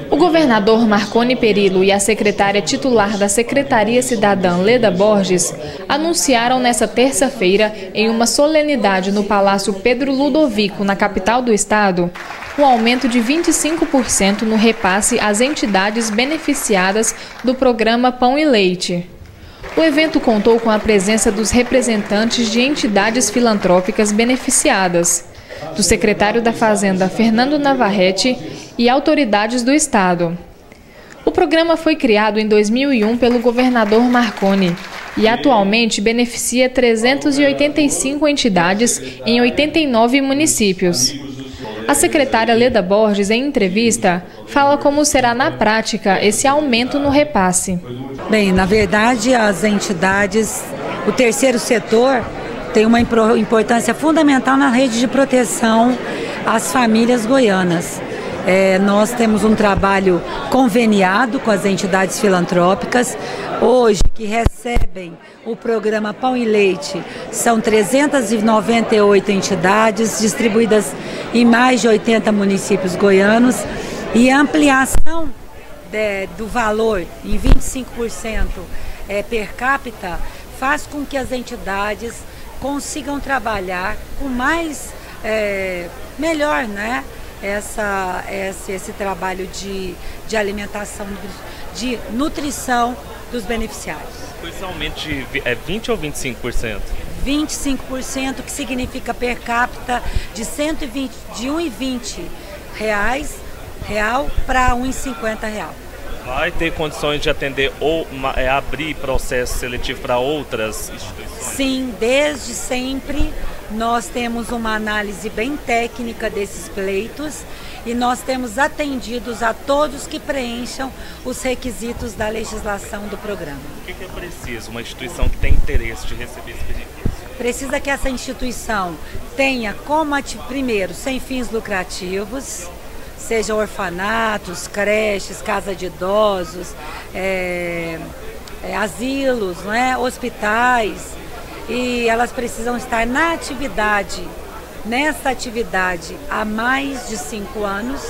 O governador Marconi Perillo e a secretária titular da Secretaria Cidadã, Leda Borges, anunciaram nesta terça-feira, em uma solenidade no Palácio Pedro Ludovico, na capital do estado, o aumento de 25% no repasse às entidades beneficiadas do programa Pão e Leite. O evento contou com a presença dos representantes de entidades filantrópicas beneficiadas, do secretário da Fazenda, Fernando Navarrete, e autoridades do estado. O programa foi criado em 2001 pelo governador Marconi e atualmente beneficia 385 entidades em 89 municípios. A secretária Leda Borges, em entrevista, fala como será na prática esse aumento no repasse. Bem, na verdade, as entidades, o terceiro setor, tem uma importância fundamental na rede de proteção às famílias goianas. Nós temos um trabalho conveniado com as entidades filantrópicas. Hoje, que recebem o programa Pão e Leite, são 398 entidades distribuídas em mais de 80 municípios goianos, e a ampliação do valor em 25% per capita faz com que as entidades consigam trabalhar com mais, melhor, né? Esse trabalho de alimentação, de nutrição dos beneficiários. Esse aumento de 20% ou 25%? 25%, que significa per capita de R$1,20 para R$1,50. Vai ter condições de atender ou abrir processo seletivo para outras instituições? Sim, desde sempre nós temos uma análise bem técnica desses pleitos e nós temos atendidos a todos que preencham os requisitos da legislação do programa. O que é preciso uma instituição que tem interesse de receber esse benefício? Precisa que essa instituição tenha primeiro, sem fins lucrativos, sejam orfanatos, creches, casa de idosos, asilos, né, hospitais, e elas precisam estar nessa atividade há mais de 5 anos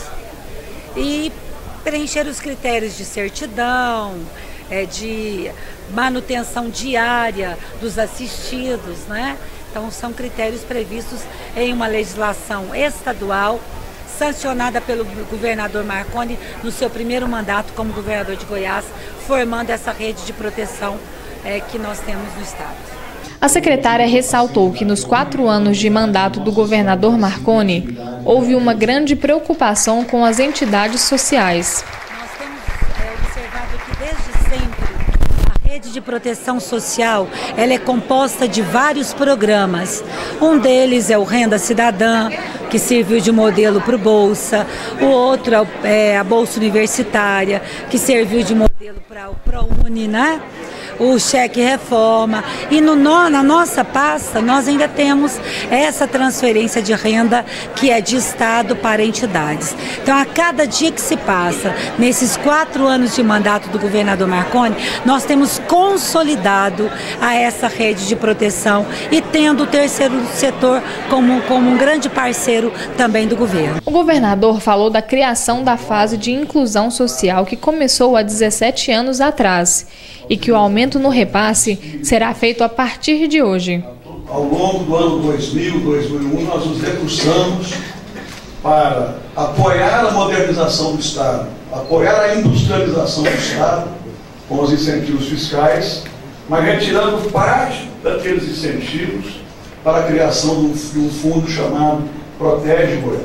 e preencher os critérios de certidão, de manutenção diária dos assistidos, né? Então são critérios previstos em uma legislação estadual, sancionada pelo governador Marconi no seu primeiro mandato como governador de Goiás, formando essa rede de proteção que nós temos no estado. A secretária ressaltou que nos 4 anos de mandato do governador Marconi, houve uma grande preocupação com as entidades sociais. Nós temos observado que desde sempre a rede de proteção social ela é composta de vários programas. Um deles é o Renda Cidadã, que serviu de modelo para o Bolsa. O outro é a Bolsa Universitária, que serviu de modelo para o ProUni, né? O Cheque Reforma, e na nossa pasta nós ainda temos essa transferência de renda que é de Estado para entidades. Então, a cada dia que se passa, nesses 4 anos de mandato do governador Marconi, nós temos consolidado essa rede de proteção e tendo o terceiro setor como um grande parceiro também do governo. O governador falou da criação da fase de inclusão social que começou há 17 anos atrás e que o aumento no repasse será feito a partir de hoje. Ao longo do ano 2000, 2001, nós nos debruçamos para apoiar a modernização do Estado, apoiar a industrialização do Estado com os incentivos fiscais, mas retirando parte daqueles incentivos para a criação de um fundo chamado Protege Goiás.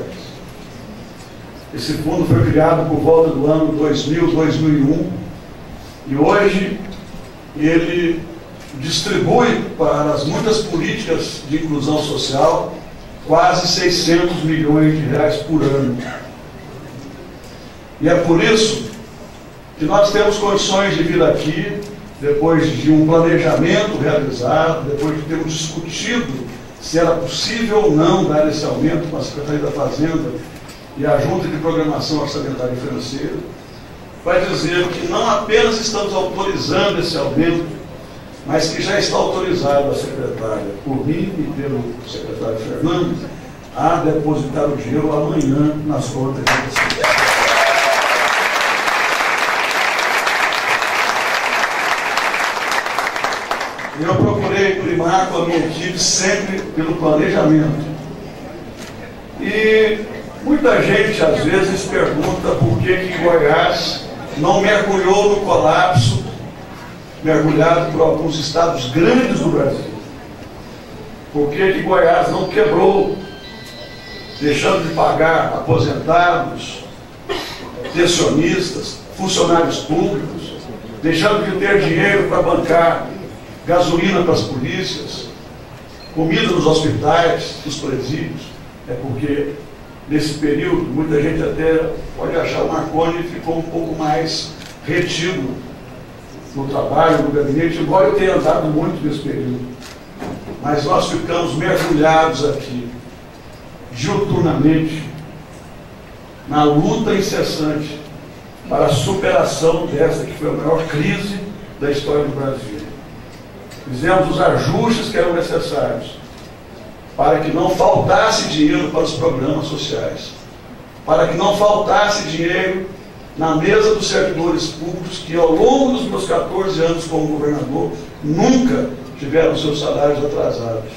Esse fundo foi criado por volta do ano 2000, 2001 e hoje ele distribui para as muitas políticas de inclusão social quase 600 milhões de reais por ano. E é por isso que nós temos condições de vir aqui, depois de um planejamento realizado, depois de termos discutido se era possível ou não dar esse aumento com a Secretaria da Fazenda e a Junta de Programação Orçamentária e Financeira, vai dizer que não apenas estamos autorizando esse aumento, mas que já está autorizado a secretária, por mim e pelo secretário Fernando, a depositar o dinheiro amanhã nas contas de vocês. Eu procurei primar com a minha equipe sempre pelo planejamento. E muita gente às vezes pergunta por que Goiás não mergulhou no colapso mergulhado por alguns estados grandes do Brasil. Por que Goiás não quebrou, deixando de pagar aposentados, pensionistas, funcionários públicos, deixando de ter dinheiro para bancar gasolina para as polícias, comida nos hospitais, nos presídios? É porque nesse período muita gente até pode achar o Marconi ficou um pouco mais retido no trabalho, no gabinete, embora eu tenha andado muito nesse período. Mas nós ficamos mergulhados aqui, diuturnamente, na luta incessante para a superação dessa que foi a maior crise da história do Brasil. Fizemos os ajustes que eram necessários para que não faltasse dinheiro para os programas sociais, para que não faltasse dinheiro na mesa dos servidores públicos que, ao longo dos meus 14 anos como governador, nunca tiveram seus salários atrasados.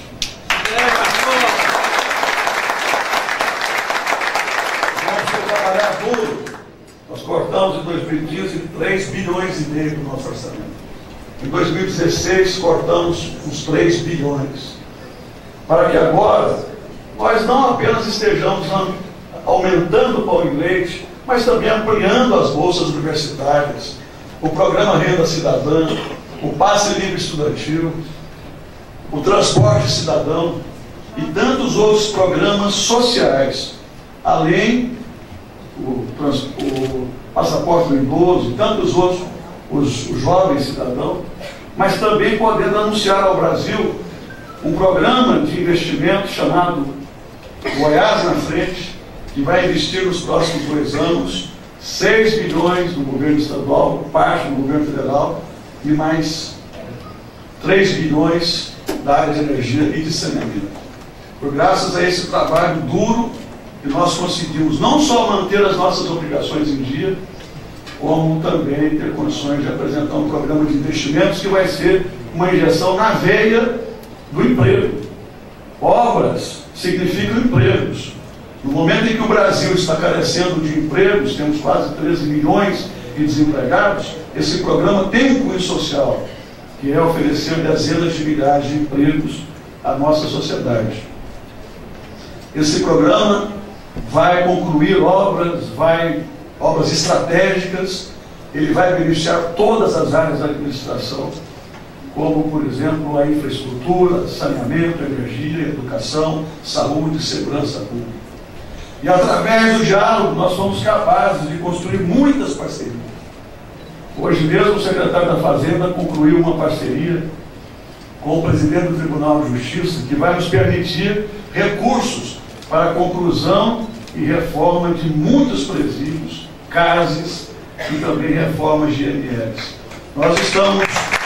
Vamos trabalhar duro. Nós cortamos em 2015 3 bilhões e meio do nosso orçamento. Em 2016 cortamos uns 3 bilhões. Para que agora nós não apenas estejamos aumentando o pão e leite, mas também ampliando as bolsas universitárias, o programa Renda Cidadã, o passe livre estudantil, o transporte cidadão e tantos outros programas sociais, além o passaporte do idoso e tantos outros, os jovens cidadãos, mas também podendo anunciar ao Brasil um programa de investimento chamado Goiás na Frente, que vai investir nos próximos 2 anos 6 bilhões do governo estadual, parte do governo federal, e mais 3 bilhões da área de energia e de saneamento. Por graças a esse trabalho duro, que nós conseguimos não só manter as nossas obrigações em dia, como também ter condições de apresentar um programa de investimentos que vai ser uma injeção na veia do emprego. Obras significam empregos. No momento em que o Brasil está carecendo de empregos, temos quase 13 milhões de desempregados, esse programa tem um cunho social, que é oferecer dezenas de milhares de empregos à nossa sociedade. Esse programa vai concluir obras estratégicas, ele vai beneficiar todas as áreas da administração, como, por exemplo, a infraestrutura, saneamento, energia, educação, saúde e segurança pública. E através do diálogo nós somos capazes de construir muitas parcerias. Hoje mesmo o secretário da Fazenda concluiu uma parceria com o presidente do Tribunal de Justiça que vai nos permitir recursos para a conclusão e reforma de muitos presídios, CASES e também reformas de IMLs. Nós estamos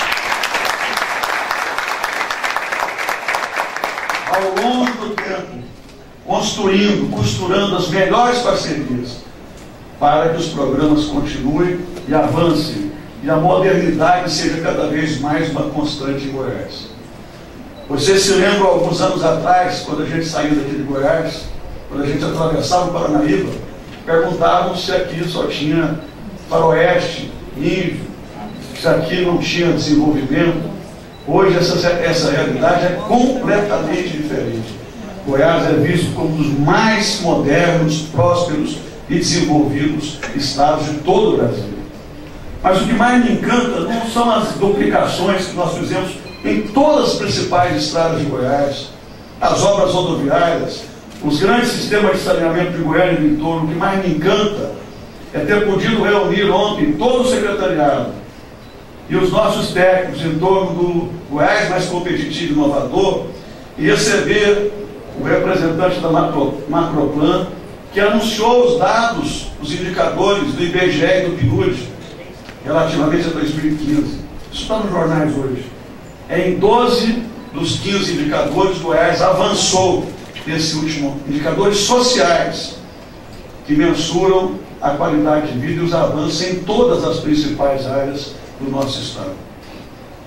ao longo do tempo construindo, costurando as melhores parcerias para que os programas continuem e avancem e a modernidade seja cada vez mais uma constante em Goiás. Vocês se lembram, alguns anos atrás, quando a gente saiu daqui de Goiás, quando a gente atravessava o Paranaíba, perguntavam se aqui só tinha faroeste, índio, se aqui não tinha desenvolvimento. Hoje essa realidade é completamente diferente. Goiás é visto como um dos mais modernos, prósperos e desenvolvidos estados de todo o Brasil. Mas o que mais me encanta não são as duplicações que nós fizemos em todas as principais estradas de Goiás, as obras rodoviárias, os grandes sistemas de saneamento de Goiânia e do entorno. O que mais me encanta é ter podido reunir ontem todo o secretariado e os nossos técnicos em torno do Goiás mais competitivo e inovador e receber o representante da Macroplan, que anunciou os dados, os indicadores do IBGE e do PNUD relativamente a 2015. Isso está nos jornais hoje. Em 12 dos 15 indicadores, Goiás avançou nesse último, indicadores sociais, que mensuram a qualidade de vida e os avanços em todas as principais áreas do nosso estado.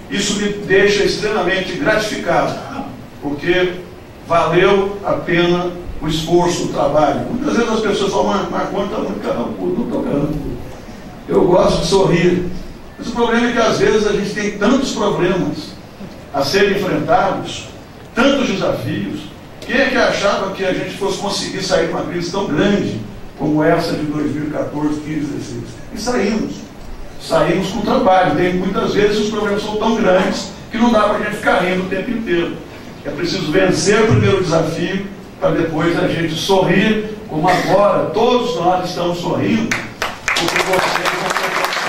Isso me deixa extremamente gratificado, porque valeu a pena o esforço, o trabalho. Muitas vezes as pessoas falam, mas conta muito carrancudo, não estou carrancudo. Eu gosto de sorrir. Mas o problema é que às vezes a gente tem tantos problemas a serem enfrentados, tantos desafios. Quem é que achava que a gente fosse conseguir sair de uma crise tão grande como essa de 2014, 15, 16? E saímos. Saímos com trabalho. Muitas vezes os problemas são tão grandes que não dá para a gente ficar rindo o tempo inteiro. É preciso vencer o primeiro desafio para depois a gente sorrir, como agora todos nós estamos sorrindo, porque vocês vão ter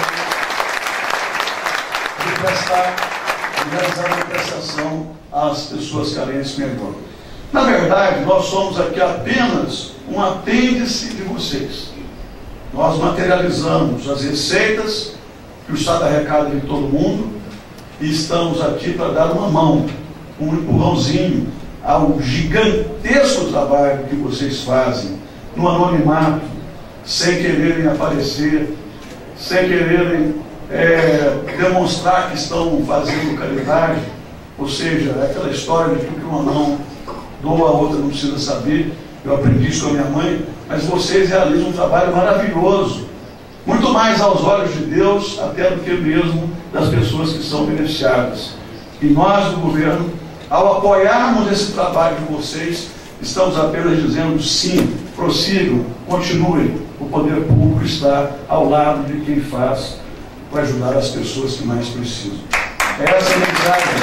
condição de realizar uma prestação às pessoas carentes melhor. Na verdade, nós somos aqui apenas um apêndice de vocês. Nós materializamos as receitas que o Estado arrecada de todo mundo e estamos aqui para dar uma mão, um empurrãozinho ao gigantesco trabalho que vocês fazem no anonimato, sem quererem aparecer, sem quererem demonstrar que estão fazendo caridade. Ou seja, é aquela história de que uma mão doa, a outra não precisa saber. Eu aprendi isso com a minha mãe, mas vocês realizam um trabalho maravilhoso, muito mais aos olhos de Deus até do que mesmo das pessoas que são beneficiadas. E nós, do governo, ao apoiarmos esse trabalho de vocês, estamos apenas dizendo sim, prossigam, continuem. O poder público está ao lado de quem faz para ajudar as pessoas que mais precisam. Essa é a mensagem.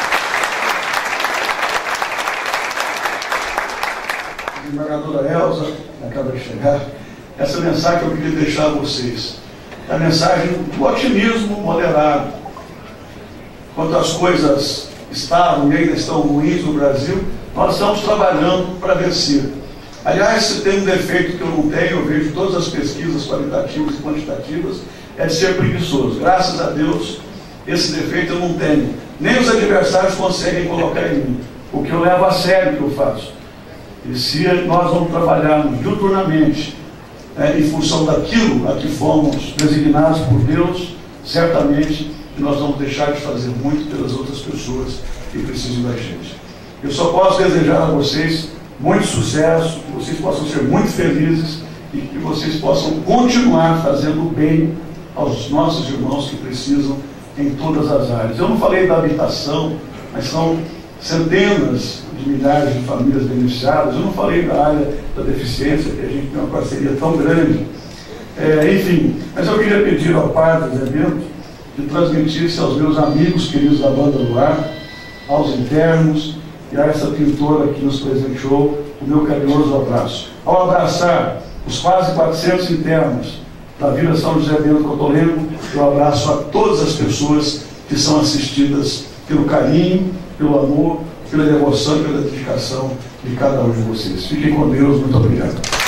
A desembargadora Elza acaba de chegar. Essa mensagem que eu queria deixar a vocês. É a mensagem do otimismo moderado. Quando as coisas estavam e ainda estão ruins no Brasil, nós estamos trabalhando para vencer. Aliás, se tem um defeito que eu não tenho, eu vejo todas as pesquisas qualitativas e quantitativas, é de ser preguiçoso. Graças a Deus, esse defeito eu não tenho. Nem os adversários conseguem colocar em mim, porque eu levo a sério o que eu faço. E se nós vamos trabalharmos diuturnamente, em função daquilo a que fomos designados por Deus, certamente nós vamos deixar de fazer muito pelas outras pessoas que precisam da gente. Eu só posso desejar a vocês muito sucesso, que vocês possam ser muito felizes e que vocês possam continuar fazendo bem aos nossos irmãos que precisam em todas as áreas. Eu não falei da habitação, mas são centenas de milhares de famílias beneficiadas. Eu não falei da área da deficiência, que a gente tem uma parceria tão grande. Enfim, mas eu queria pedir ao padre do evento de transmitir-se aos meus amigos queridos da Banda Luar, aos internos e a essa pintora que nos presenteou o meu carinhoso abraço. Ao abraçar os quase 400 internos da Vila São José Bento Cotolengo, eu abraço a todas as pessoas que são assistidas pelo carinho, pelo amor, pela devoção e pela dedicação de cada um de vocês. Fiquem com Deus, muito obrigado.